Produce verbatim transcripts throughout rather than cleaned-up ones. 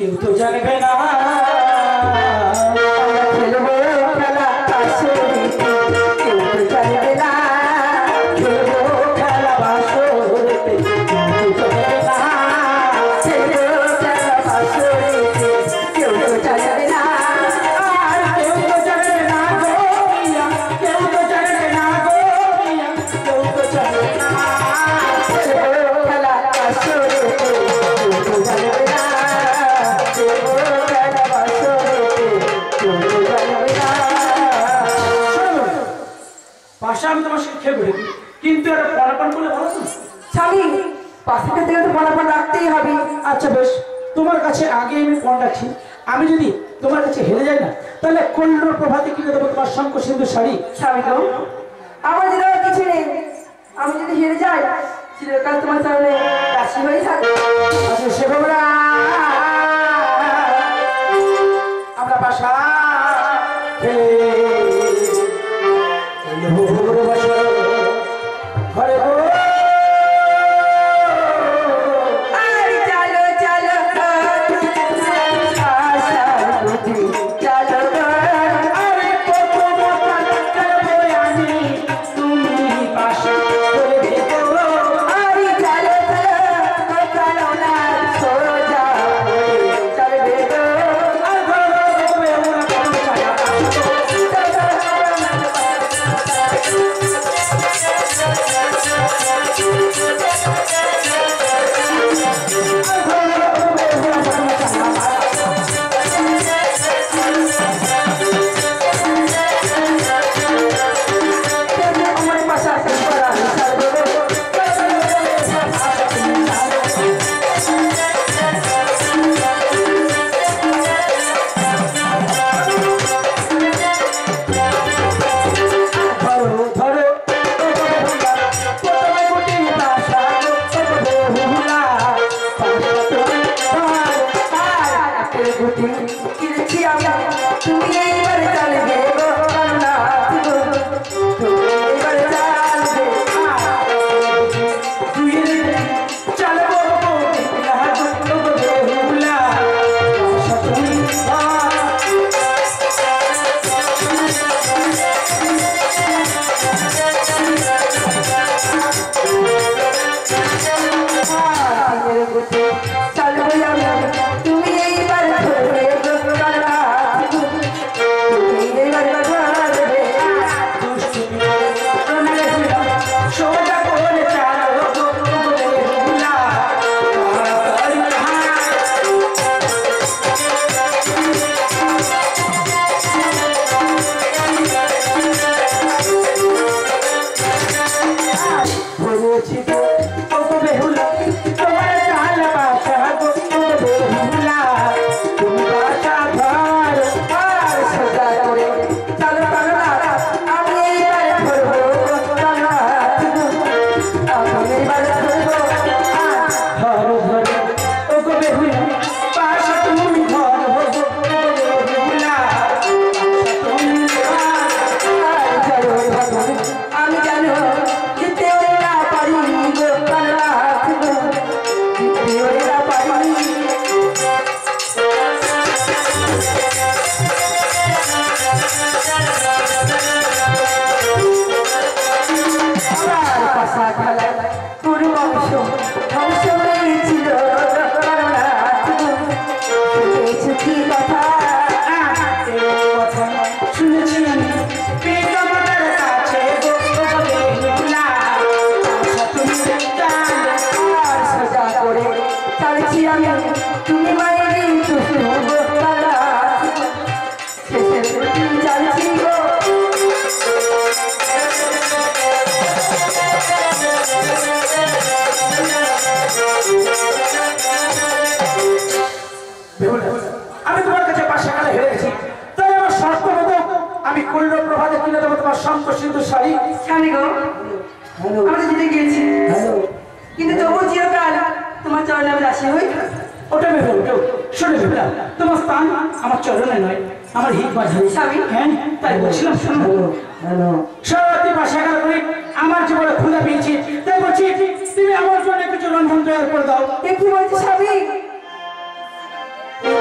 কেউ তো জানবে না খেলবো খেলা বাসরিতে কেউ তো জানবে না খেলবো খেলা বাসরিতে কেউ তো জানবে না খেলবো খেলা বাসরিতে কেউ তো জানবে না আর কেউ তো জানবে না গো মিয়া কেউ তো জানবে না গো মিয়া কেউ তো জানবে না খেলবো খেলা বাসরিতে কেউ তো জানবে না খেলবো খেলা বাসরিতে কেউ তো জানবে না। পাশে আমি তোমার সাথে খেলবো দেখি কিন্তু এটা পড়াপন করলে ভালো তো স্বামী পাশে থেকে তো ফলাফল রাখতেই হবে। আচ্ছা বেশ তোমার কাছে আগে আমি পণ রাখি আমি যদি তোমার কাছে হেরে যাই না তাহলে কল্য প্রভাতে কিনে দেবো তোমার শঙ্খ সিন্ধু শাড়ি স্বামী তো আমার যদি আর কিছু নেই আমি যদি হেরে যাই চিরকাল তোমার সামনে দাসী হয়ে থাকবে। আচ্ছা সেভাবে আমরা বাসা খেলে ঘরে গো আর চলো চলো আশার বুঝি চলো আরে কত মতা খেলবো আমি তুমি পাশে করে দেখো আর চলো চলো চলো না সোজা চলবে গো আর ঘরে ঘরে ওরা কত ছায়া আমার পাশা করা ধরো ধরো প্রথমে গুটি ভাষা বহুলা গুটি কিনেছি আমি তুমি এইবার চলবে গো না তুমি এইবার চলবে তুই চলবো বহুলা গুটি চলবে আমি তুমি এইবার ধরবে গো না তুমি এইবার ধরবে সোজা করে চালো বহুলা ধরেছি তো বেহুলা তোমার চাল বাসা গো বেহুলা তুমি বাসা ঘর আর সোজা করে চলো চলো না আমি এইবার ধরবো গো না আমি এইবার ধরবো ঘর ঘরে ও গো বেহুলা বাসা তুমি ঘর হো গো বেহুলা তুমি আমি জানো যেতে ওরা পারি গো কালা যেতে ওরা পারি আমার পাশা খেলায় পুরো অংশ ধ্বংস হয়েছিল কি কথা কথা শুনেছি আমি পিতামাতার কাছে গো বেহুলা বাসা তুমি চাল আর সোজা করে চালছি আমি তুমি মায়েরই দুষ্টু গো কালা শেষের দিন চালছি গো বেহুলা আমি তোমার কাছে পাশে গেলে হেরে গেছি তাই আমার শর্ত মতো আমি কল্য প্রভাতে কিনে দেবো তোমার শঙ্খ সিন্ধু শাড়ি স্বামী গো আমরা জিতে গিয়েছি কিন্তু তবুও চিরকাল তোমার চরণে আমি দাসী হই ওটা ভেবে ওঠো শোনো বেহুলা তোমার স্থান আমার চরণে নয় আমার হিত বাজারে স্বামী। হ্যাঁ তাই বলছিলাম শোনো সত্যি পাশে গেল করে আমার জীবনে ক্ষুধা পেয়েছি তাই বলছি তুমি আমার জন্য কিছু রন্ধন তৈরি করে দাও এ কি বলছি স্বামী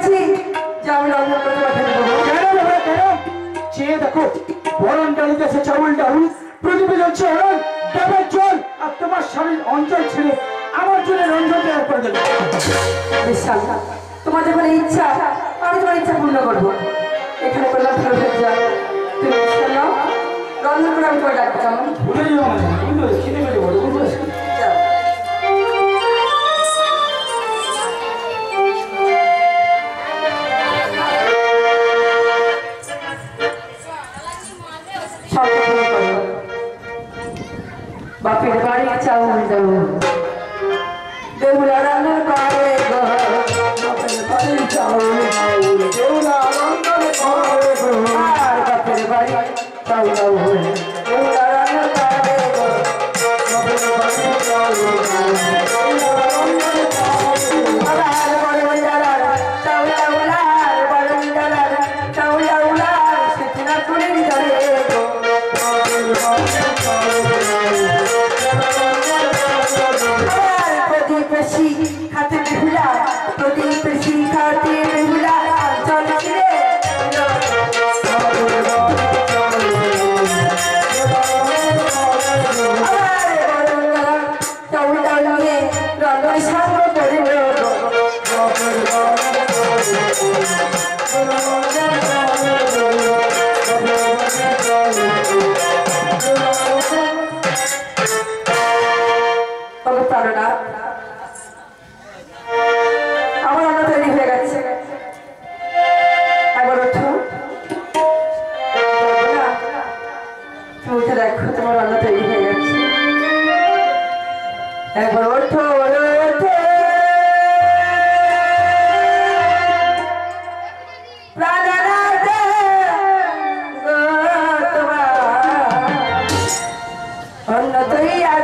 বলেছি যে আমি রন্ধন করতে পাঠাতে দেবো। কেন বাবা কেন? চেয়ে দেখো বরণ ডালিতে আছে চাউল ডাউল, প্রদীপে জ্বলছে অরণ ডাবের জল, আর তোমার স্বামীর অঞ্চল ছেড়ে আমার জন্য রন্ধন তৈরি করে দেবে। বিশ্বাস তোমার যখন ইচ্ছা আমি তোমার ইচ্ছা পূর্ণ করবো। এখানে করলাম ভালো হয়ে যাও, তুমি বিশ্বাস নাও, রন্ধন করে আমি তোমার ডাকবো কেমন? ভুলে যাও মানে বুঝতে পেরেছি, খিদে পেটে বলো বুঝতে পেরেছি। যাও। বাপের বাড়ি চাউল ডাউল বেহুলা রান্না করে গো, বাপের বাড়ি চাউল ডাউল বেহুলা রান্না করে গো, আর বাপের বাড়ি চাউল ডাউল বেহুলা রান্না করে গো, বাপের বাড়ি চাউল ডাউল বেহুলা রান্না করে গো, আবার বড় ডালার চাউল ডাউল আর বড় ডালার চাউল ডাউল আর সেটা করে দিলে গো, বাপের বাড়ি চাউল প্রদীপেশি হাতে বেহুলা, প্রদীপেশি হাতে বেহুলা চল ছিড়ে চাউল ডাউলে রঙের সাঙ্গ করে তারা আমার রান্না তৈরি হয়ে গেছে, একবার ওঠো তুমি উঠে দেখো তোমার রান্না তৈরি হয়ে গেছে, একবার ওঠো ওঠো প্রাণনাথে গো তোমার অন্ন তৈরি আর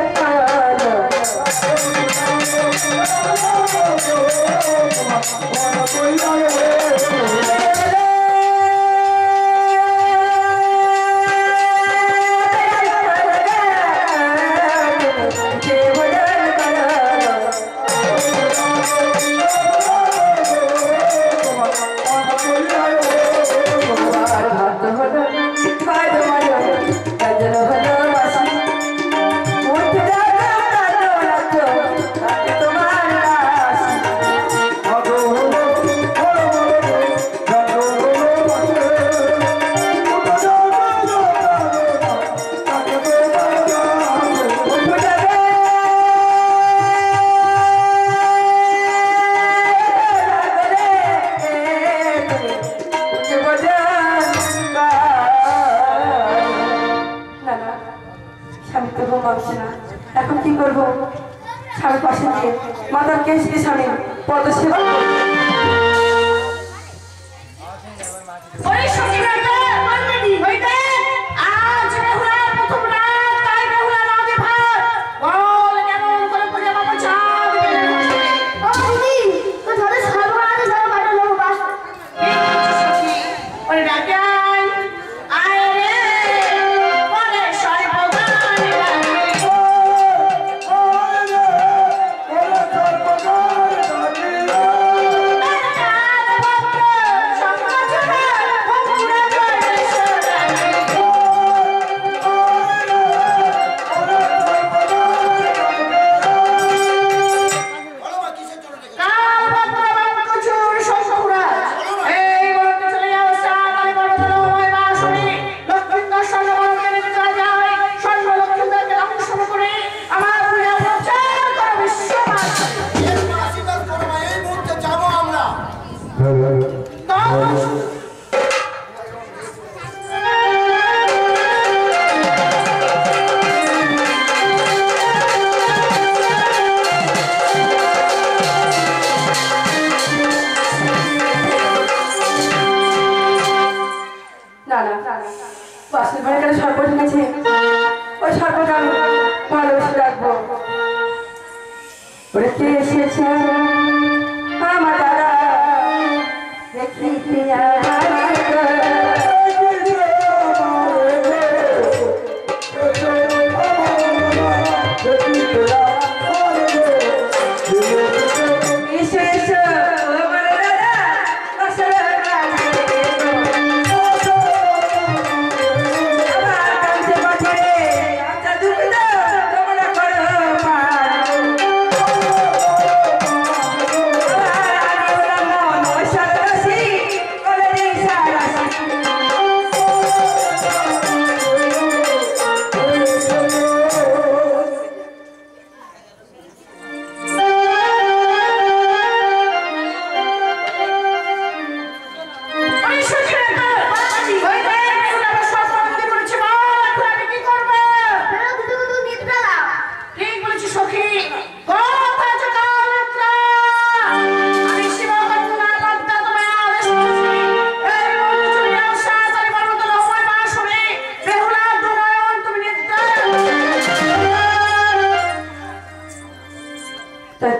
এখন কি করবো? স্বামীর পাশে গিয়ে মাতার কেশ দিয়ে স্বামী পদ সেবা বাসের ঘরে গেলে সর্ব ঢুকেছে, ওই সর্বটা আমি ভালোবেসে রাখবো। ওরে কে এসেছে আমার দাদা দেখি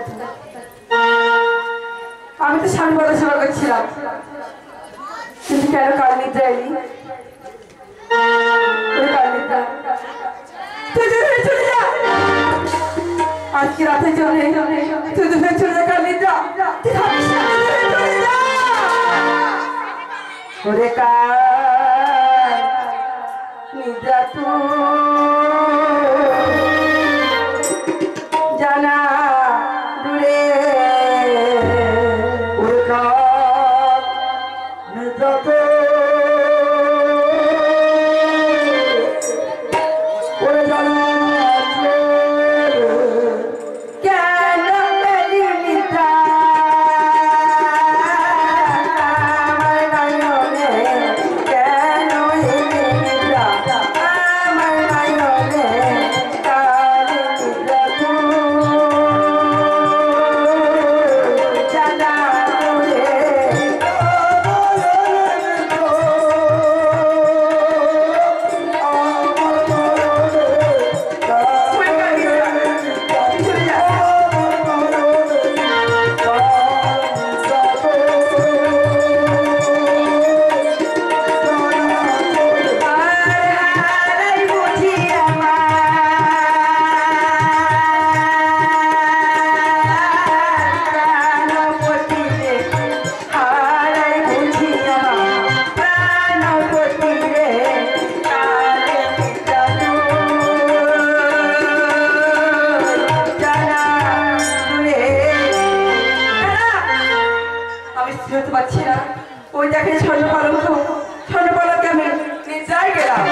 আমি তো স্বামী কথা সেবা করছিলাম, কিন্তু কেন কাল নিদ্রা এলি? কাল নিদ্রা তুই দূরে চলে যা, আজকে রাতের জন্য তুই দূরে চলে যা। কাল নিদ্রা তুই থাকিস না, তুই দূরে চলে যা। ওরে কাল নিদ্রা তুই জানা দূরে, ওরে কাল নিদ্রা তো ওরে জানা কেন পেলি নিদ্রা আমার নয়নে, কেন এলি নিদ্রা আমার নয়নে? কাল নিদ্রা তুই জানা দূরে। পাচ্ছি না, ওই দেখে স্বর্ণ পালক, স্বর্ণ পালকে আমি নিদ্রায় গেলাম।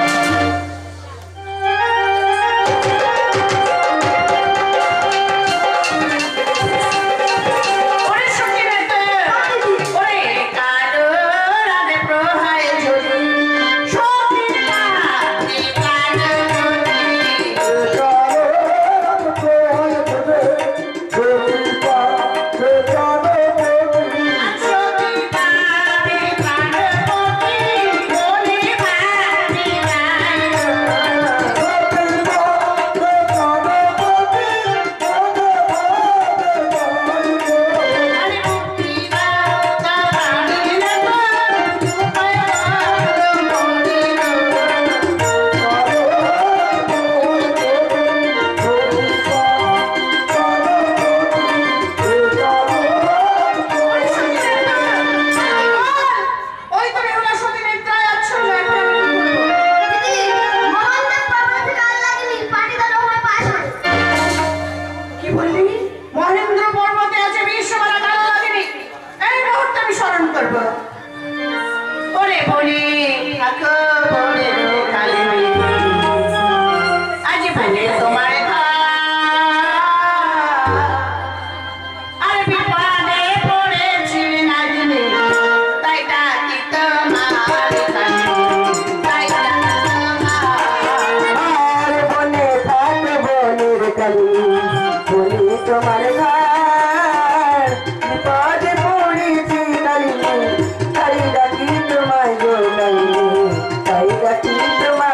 তোমার ঘর বিপদে পড়েছি নারী, তাই ডাকি তোমায় গো নারী, তাই ডাকি তোমায়।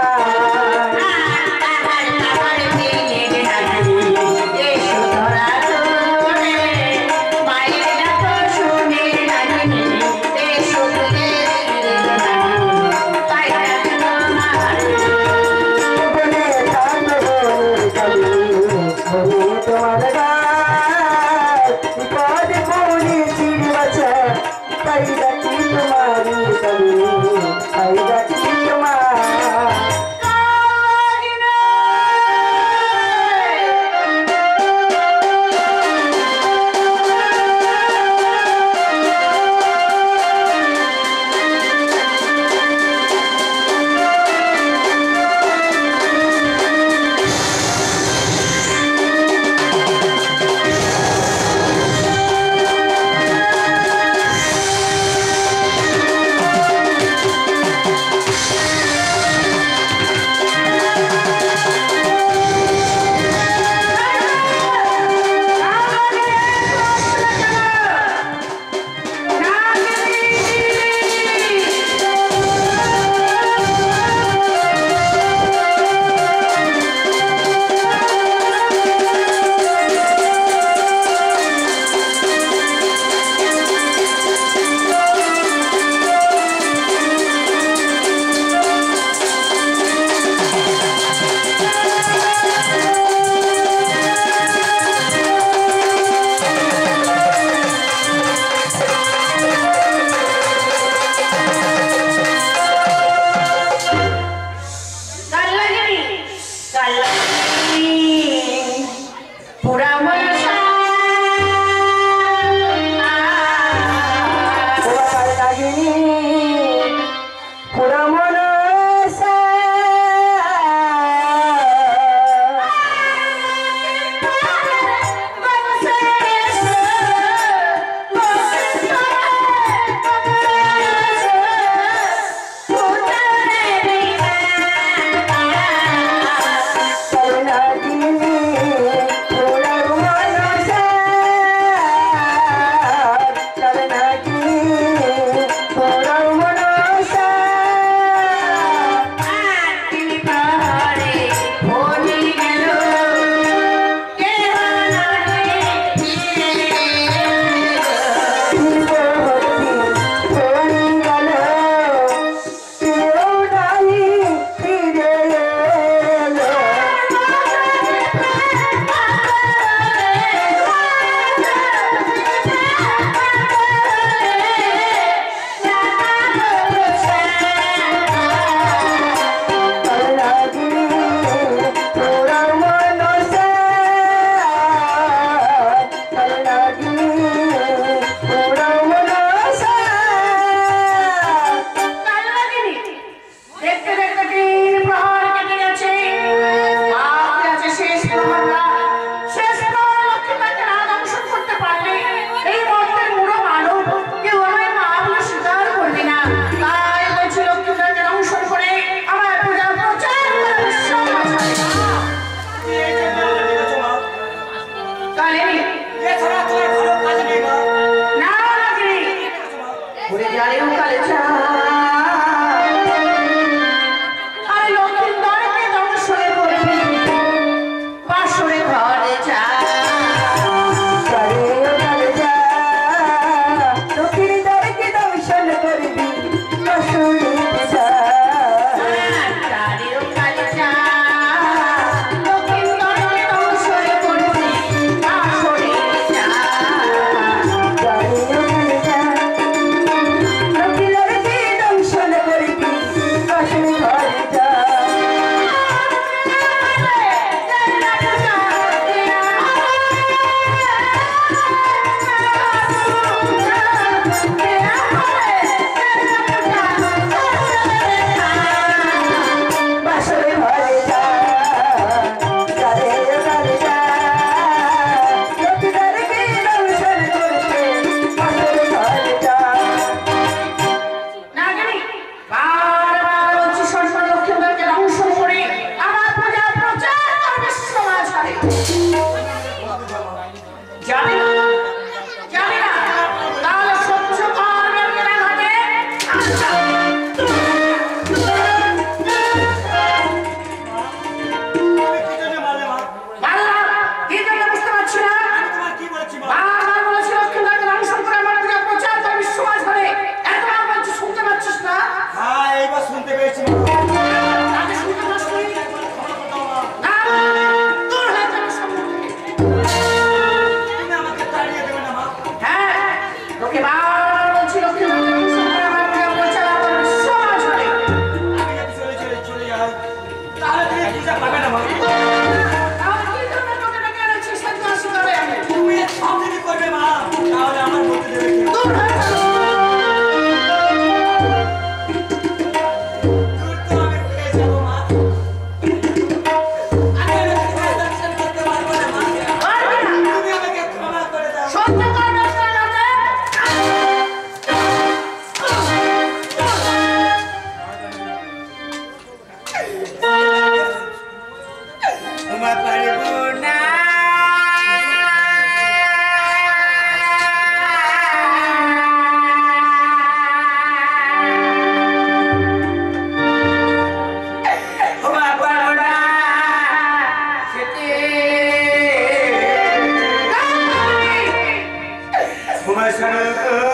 এছাড়া তোমার ভালো কাজ নেই মা। না নাগিনী ওরে জানে কালে চা আরে লক্ষ্মীর বাড়িতে দর্শনে করবি পাশরে ঘরে যা কালে কালে যা লক্ষ্মীর বাড়িতে দর্শন করবি পাশরে যা কালে কালে যা লক্ষ্মীর বাড়িতে দর্শনে করবি পাশরে যা কালে কালে যা লক্ষ্মীর বাড়িতে দর্শন করবি পাশরে ঘরে যা বাসরে ঘরে যা কালে কালে যা লক্ষ্মীর বাড়িতে দর্শন করবি পাশরে ঘরে যা নাগিনী বারবার বলছি সরকার লক্ষ্মীর বাড়িতে দংশন করে আমার পূজা প্রচার করবে সমাজ হারে জানি না জানি না তাহলে সহ্য করবে মেলা ঘাটে আচ্ছা তুমি কি জন্য মারলে মা? বাংলা কি জন্য বুঝতে পারছি না আমি তোমার কি বলেছি মা? বারবার বলেছি লক্ষ্মীর বাড়িতে দংশন করে আমার পূজা প্রচার করবে সমাজ হারে এতবার বলছি শুনতে পাচ্ছিস না হ্যাঁ এইবার শুনতে পেয়েছি মা। আগে শুনতে পাচ্ছিস না দূর হয়ে যাবে সম্মুখ থেকে তুমি আমাকে তাড়িয়ে দেবে না মা। হ্যাঁ তোকে বারবার বলছি লক্ষ্মীর বাড়িতে দংশন করে আমার পূজা প্রচার করবে সমাজ হারে আমি যদি চলে চলে চলে যাই তাহলে তুমি পূজা পাবে না মা। তাহলে কি জন্য তোকে ডেকে এনেছি সহ্য আসি করে আমি তুমি সব যদি করবে মা তাহলে আমার বলতে দেবে কে? দূর হয়ে যাবে দূর তো আমি পেয়ে যাবো মা। আমি তোমার দর্শন করতে পারবো না মা। পারবি না তুমি আমাকে ক্ষমা করে দাও। সহ্য করবে তোর যাতে তোমা পারিব না। তোমা পারিব না। সেটি তোমার সঙ্গ